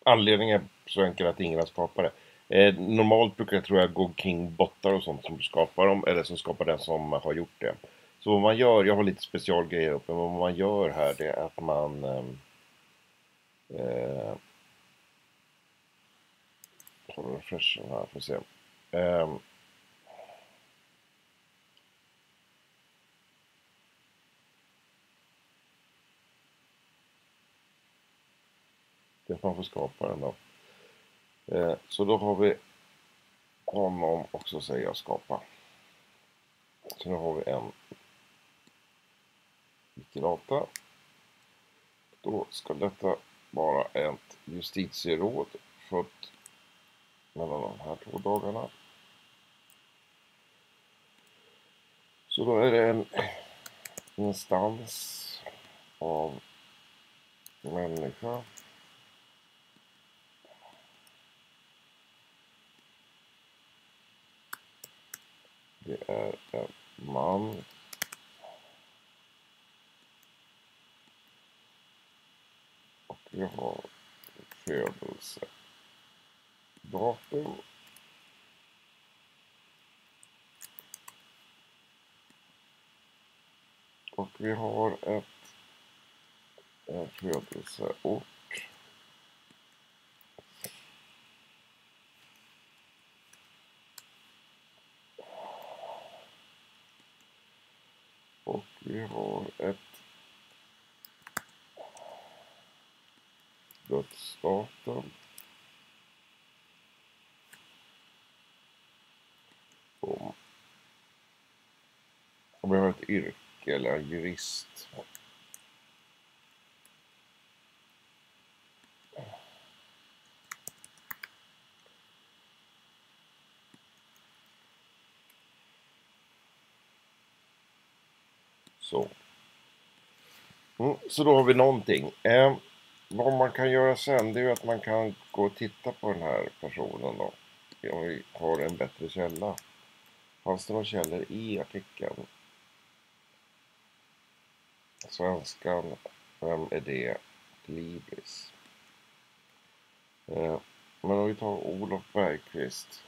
anledningen är så enkel att ingen har skapat det. Normalt brukar jag, tror jag, gå kring bottar och sånt som skapar dem, eller som skapar den som har gjort det. Så vad man gör, jag har lite specialgrejer uppe, men vad man gör här det är att man refreshen här, får se. Det är att man får skapa den då. Så då har vi honom också, säger jag, skapa. Så nu har vi en Wikidata. Då ska detta vara ett justitieråd fött mellan de här 2 dagarna. Så då är det en instans av människa. Det är en man. Och vi har födelsedatum. Och vi har en födelseort. Och vi har ett dödsdatum. Och vi har ett yrke eller en jurist. Så. Så då har vi någonting. Vad man kan göra sen, det är att man kan gå och titta på den här personen då. Om vi har en bättre källa. Fanns det några källor i artikeln? Svenskan, vem är det? Libris. Men om vi tar Olof Bergqvist.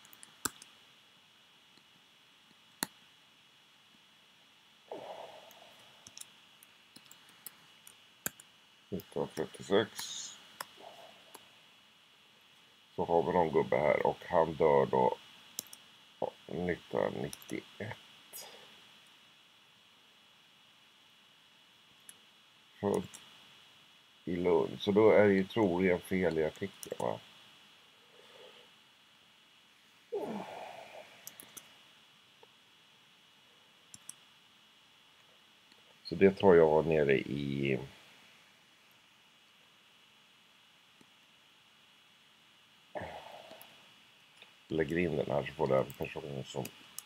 –1946. Så har vi någon gubbe här och han dör då 1991. Född i Lund. Så då är det ju troligen fel i artikeln, va? Så det tar jag nere i lägger in den här, så får den personen som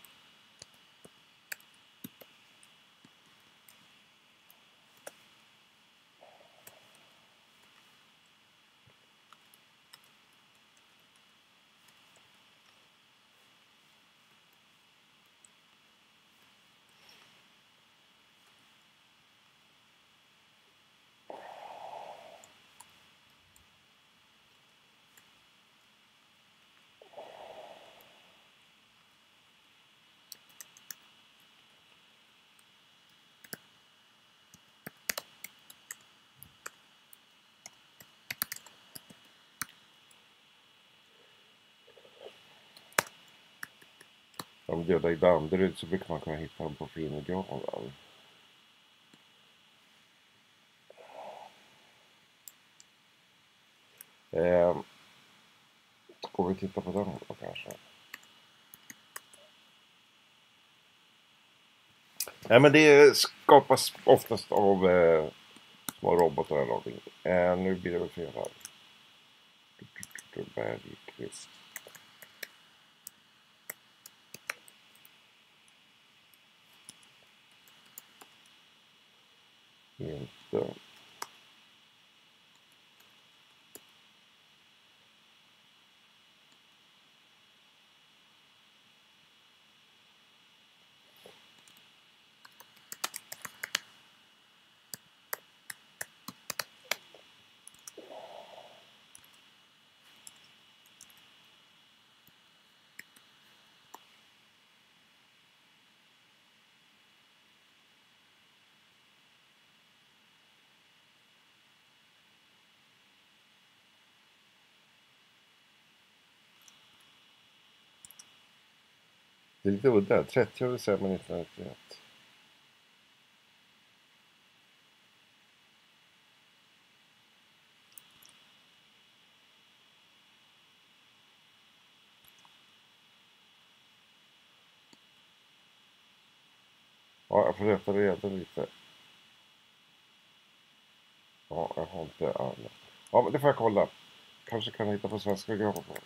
de döda i Danderyd, så brukar man kunna hitta dem på Finnegraven. Ska vi titta på den då kanske? Nej, men det skapas oftast av små robotar eller någonting. Nu blir det väl fel här. Bergqvist. Inte. Det är lite udda. 30 december 1991. Ja, jag får leta reda lite. Ja, jag har inte alla. Ja, men det får jag kolla. Kanske kan jag hitta på svenska gravar på.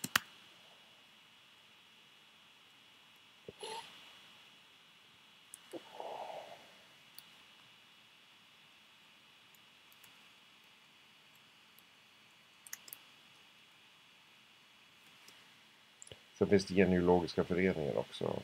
Sen finns det genealogiska föreningar också.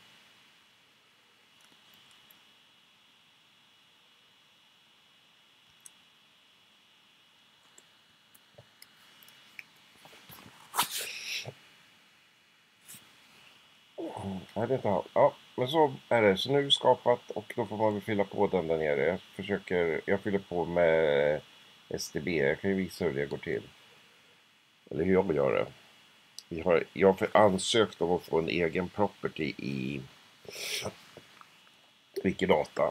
Nej, det är inte allt. Ja, men så är det. Så nu är det skapat och då får man väl fylla på den där nere. Jag fyller på med STB. Jag kan ju visa hur det går till. Eller hur jag gör det. Jag har ansökt om att få en egen property i Wikidata.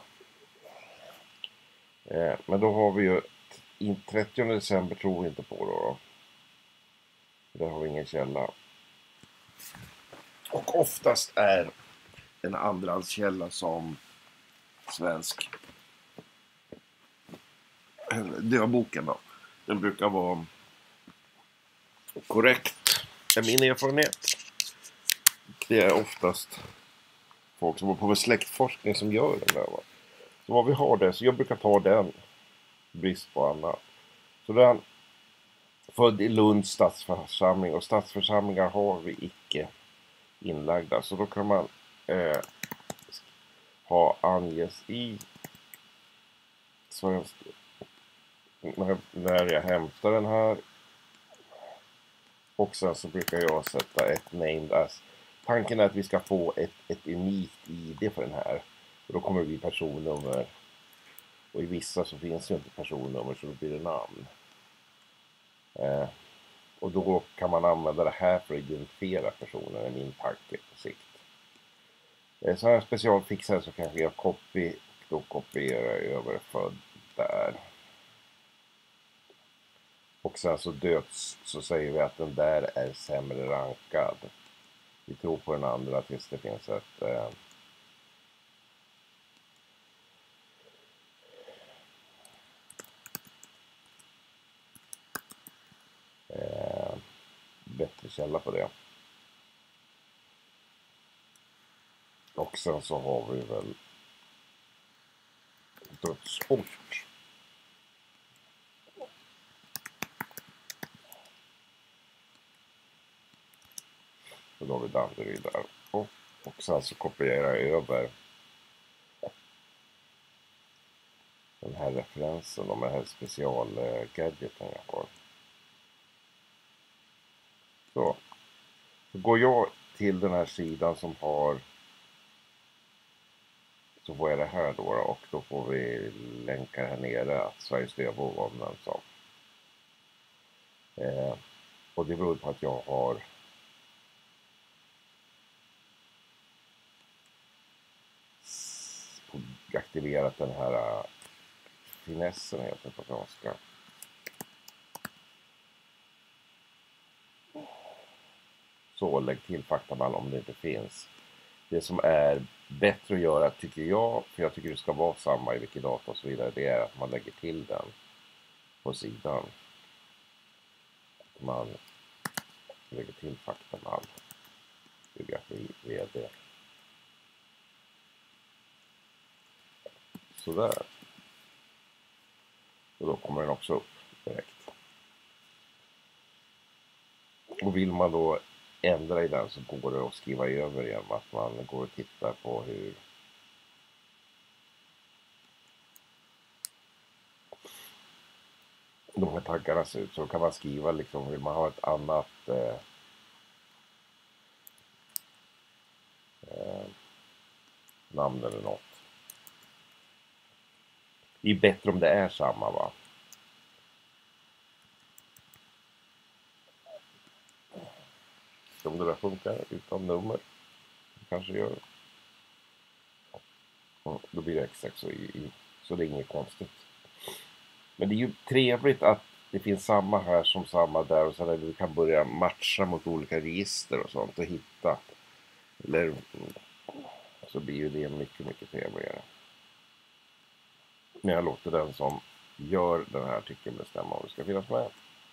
Men då har vi ju 30 december tror vi inte på då. Där har vi ingen källa. Och oftast är en andrahandskälla som svensk döboken då. Den brukar vara korrekt. Är min erfarenhet. Det är oftast folk som har på med släktforskning som gör den där. Va? Så vad vi har det, så jag brukar ta den. Brist på annat. Så den född i Lunds stadsförsamling. Och stadsförsamlingar har vi icke inlagda. Så då kan man ha anges i svensk. När jag hämtar den här. Och sen så brukar jag sätta ett named as. Tanken är att vi ska få ett unikt ID för den här. Och då kommer det bli personnummer. Och i vissa så finns ju inte personnummer så då blir det namn. Och då kan man använda det här för att identifiera personen, är min tanke på sikt. Så har jag specialfixar så kanske jag copy och då kopierar jag över född där. Och sen så döds så säger vi att den där är sämre rankad. Vi tror på den andra tills det finns ett bättre källa på det. Och sen så har vi väl dödsort. Så då har vi Danderyd där. Och sen så kopierar jag över den här referensen och den här specialgadgeten jag har. Så går jag till den här sidan som har, så får jag det här då och då får vi länka här nere att Sveriges dövbok omnämns som. Och det beror på att jag har aktiverat den här finessen heter på franska. Så lägg till faktamall om det inte finns. Det som är bättre att göra tycker jag, för jag tycker det ska vara samma i Wikidata och så vidare, det är att man lägger till den på sidan. Man lägger till faktamall. Biografi, vd. Sådär. Och då kommer den också upp direkt. Och vill man då ändra i den så går det att skriva över genom att man går och tittar på hur de här taggarna ser ut. Så kan man skriva liksom, vill man ha ett annat namn eller något. Det är bättre om det är samma va. Om det där funkar utan nummer. kanske gör det. Då blir det exakt så så det är inget konstigt. Men det är ju trevligt att det finns samma här som samma där och så där du kan börja matcha mot olika register och sånt och hitta. Eller så blir ju det mycket, mycket trevligare. Men jag låter den som gör den här artikeln bestämma om det ska finnas med.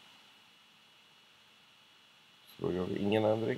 Så då gör vi ingen ändring.